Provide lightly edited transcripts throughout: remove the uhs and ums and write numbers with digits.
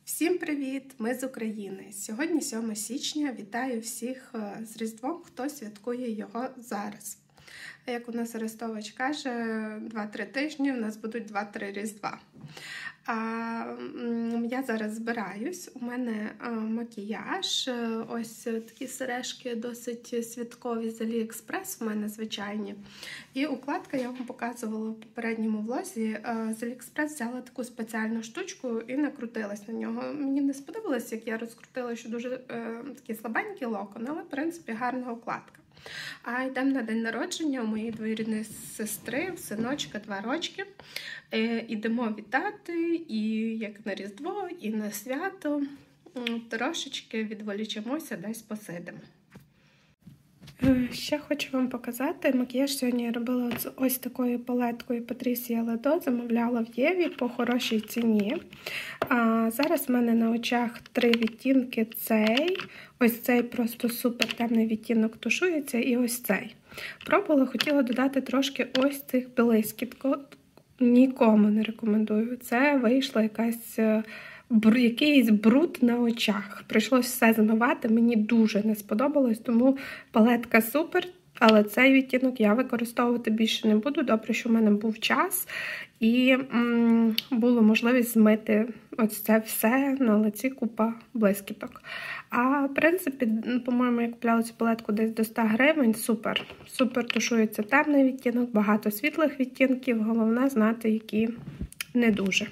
Всім привіт! Ми з України. Сьогодні 7 січня. Вітаю всіх з Різдвом, хто святкує його зараз. Як у нас Арестович каже, 2-3 тижні у нас будуть 2-3 Різдва. Я зараз збираюсь, у мене макіяж, ось такі сережки досить святкові з Аліекспрес, у мене звичайні. І укладка я вам показувала в попередньому влозі, з Аліекспрес взяла таку спеціальну штучку і накрутилась на нього. Мені не сподобалось, як я розкрутила, що дуже такі слабенькі локони, але в принципі гарна укладка. А йдемо на день народження у моєї двоюрідної сестри, в синочка 2 рочки. Ідемо вітати і як на Різдво, і на свято. Трошечки відволічемося, десь посидимо. Ще хочу вам показати, макіяж сьогодні я робила ось такою палеткою Patricia Ledo, замовляла в Єві по хорошій ціні. Зараз в мене на очах 3 відтінки цей, ось цей просто супер темний відтінок тушується і ось цей. Пробувала, хотіла додати трошки ось цих блискіток, нікому не рекомендую. Це вийшла якийсь бруд на очах. Прийшлося все змивати, мені дуже не сподобалось, тому палетка супер, але цей відтінок я використовувати більше не буду. Добре, що в мене був час і було можливість змити ось це все на лиці, купа блискіток. А в принципі, по-моєму, я купляла цю палетку десь до 100 гривень, супер. Супер тушується темний відтінок, багато світлих відтінків, головне знати, які не дуже.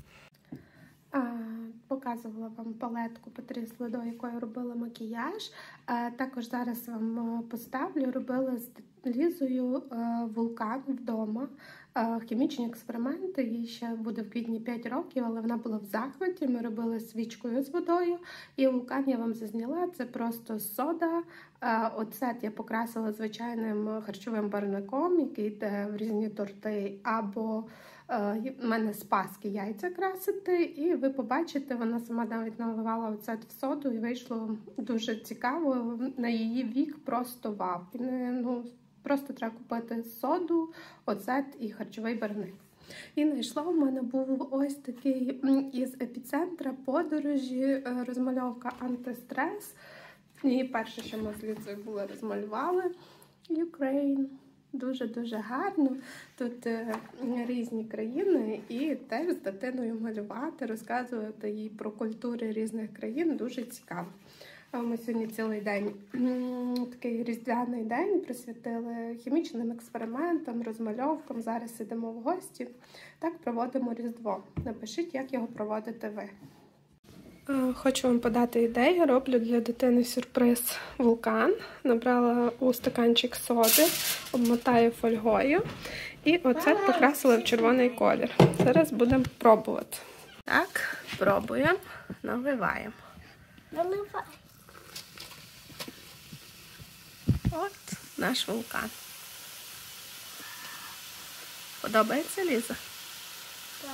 Показувала вам палетку Patricia Ledo, якою робила макіяж. Також зараз вам поставлю, робила з Лізою вулкан вдома. Хімічні експерименти, їй ще буде в квітні 5 років, але вона була в захваті. Ми робили свічкою з водою. І вулкан я вам зазняла, це просто сода. Оцет я покрасила звичайним харчовим барвником, який йде в різні торти, або в мене з Пасхи яйця красити, і ви побачите, вона сама навіть наливала оцет в соду, і вийшло дуже цікаво, на її вік просто вау. Просто треба купити соду, оцет і харчовий барвник. І знайшла, у мене був ось такий із епіцентра подорожі, розмальовка антистрес. І перше, що ми з Лізою були, розмалювали Ukraine. Дуже-дуже гарно. Тут різні країни і теж з дитиною малювати, розказувати їй про культури різних країн. Дуже цікаво. Ми сьогодні цілий день, такий різдвяний день, присвятили хімічним експериментам, розмальовкам. Зараз ідемо в гості. Так проводимо Різдво. Напишіть, як його проводите ви. Хочу вам подати ідею. Роблю для дитини сюрприз вулкан. Набрала у стаканчик соди, обмотаю фольгою. І оцет покрасила в червоний колір. Зараз будемо пробувати. Так, пробуємо, наливаємо. Наливай. От наш вулкан. Подобається, Ліза? Так.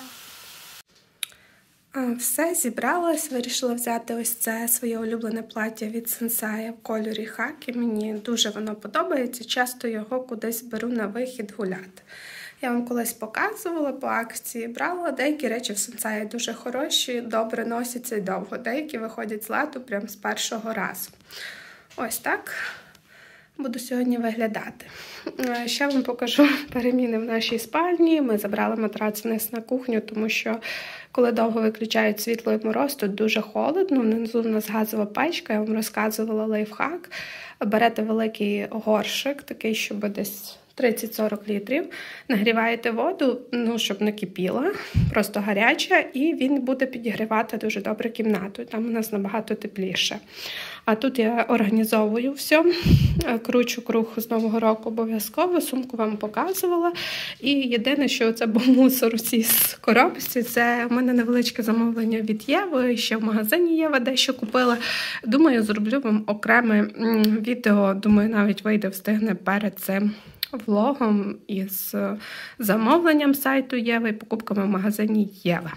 Все, зібралась, вирішила взяти ось це своє улюблене плаття від Sensai в кольорі хакі. Мені дуже воно подобається, часто його кудись беру на вихід гуляти. Я вам колись показувала по акції, брала. Деякі речі в Sensai дуже хороші, добре носяться і довго. Деякі виходять з ладу прямо з першого разу. Ось так буду сьогодні виглядати. Ще вам покажу переміни в нашій спальні. Ми забрали матрац вниз на кухню, тому що коли довго виключають світло і мороз, тут дуже холодно. Внизу у нас газова печка, я вам розказувала лайфхак. Берете великий горшик, такий, щоб десь 30-40 літрів. Нагріваєте воду, щоб не кипіла, просто гаряча, і він буде підігрівати дуже добре кімнату. Там у нас набагато тепліше. А тут я організовую все, кручу круг з Нового року обов'язково, сумку вам показувала. І єдине, що це був мусор у цій коробці, це у мене невеличке замовлення від Єви, ще в магазині Єва дещо купила. Думаю, зроблю вам окреме відео, думаю, навіть вийде, встигне перед цим влогом із замовленням сайту Єви і покупками в магазині Єва.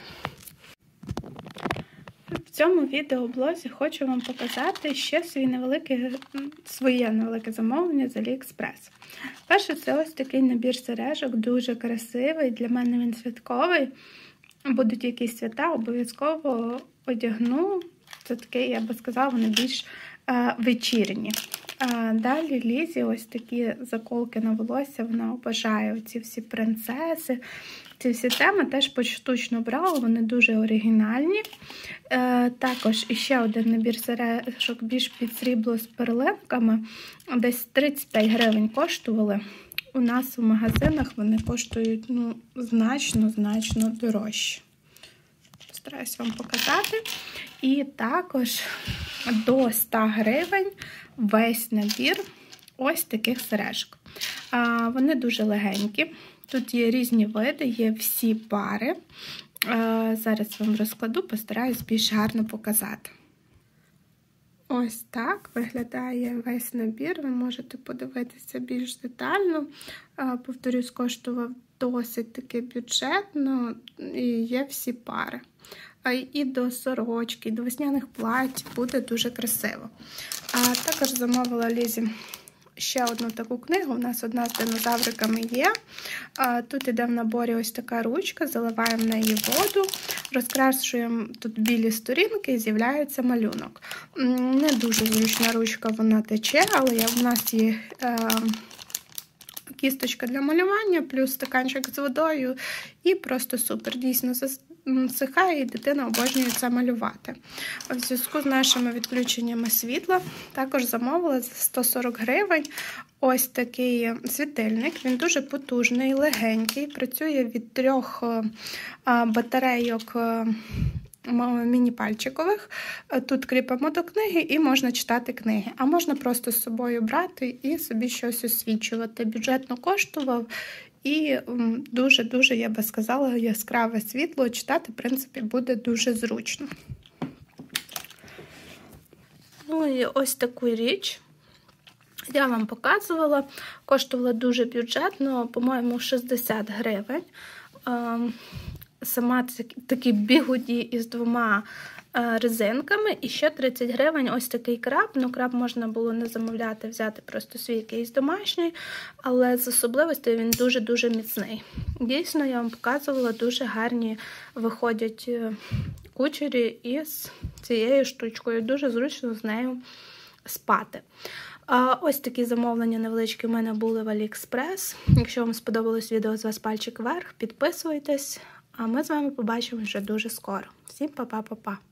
В цьому відеоблозі хочу вам показати ще своє невелике замовлення з Аліекспрес. Перше, це ось такий набір сережок, дуже красивий, для мене він святковий. будуть якісь свята, обов'язково одягну. Це таке, я би сказала, вони більш вечірні. Далі Лізі ось такі заколки на волосся, вона обожає ці всі принцеси. Ці всі теми теж поштучно брала, вони дуже оригінальні. Також іще один набір сережок більш під срібло з перлинками. Десь 35 гривень коштували. У нас в магазинах вони коштують значно дорожче. Постараюсь вам показати. І також до 100 гривень весь набір ось таких сережок. Вони дуже легенькі. Тут є різні види, є всі пари. Зараз вам розкладу, постараюсь більш гарно показати. Ось так виглядає весь набір. Ви можете подивитися більш детально. Повторюсь, коштував досить таки бюджетно і є всі пари. І до сорочки, і до весняних плать буде дуже красиво. Також замовила Лізі ще одну таку книгу. У нас одна з динозавриками є. Тут іде в наборі ось така ручка, заливаємо в неї воду, розкрашуємо тут білі сторінки і з'являється малюнок. Не дуже зручна ручка, вона тече, але в нас є кісточка для малювання, плюс стаканчик з водою і просто супер. Дійсно засихає і дитина обожнює це малювати. В зв'язку з нашими відключеннями світла також замовила за 140 гривень ось такий світильник. Він дуже потужний, легенький, працює від 3 батарейок міні-пальчикових. Тут кріпимо до книги і можна читати книги. А можна просто з собою брати і собі щось освічувати. Бюджетно коштував і дуже, я би сказала, яскраве світло. Читати, в принципі, буде дуже зручно. І ось таку річ я вам показувала. Коштувала дуже бюджетно, по-моєму, 60 гривень. Сама такі бігуді із 2 резинками. І ще 30 гривень ось такий краб. Краб можна було не замовляти, взяти просто свій якийсь домашній, але з особливостей він дуже-дуже міцний. Дійсно, я вам показувала, дуже гарні виходять кучері із цією штучкою. Дуже зручно з нею спати. Ось такі замовлення невеличкі в мене були в Aliexpress. Якщо вам сподобалось відео, з вас пальчик вверх, підписуйтесь. А ми з вами побачимо вже дуже скоро. Всім па-па-па-па!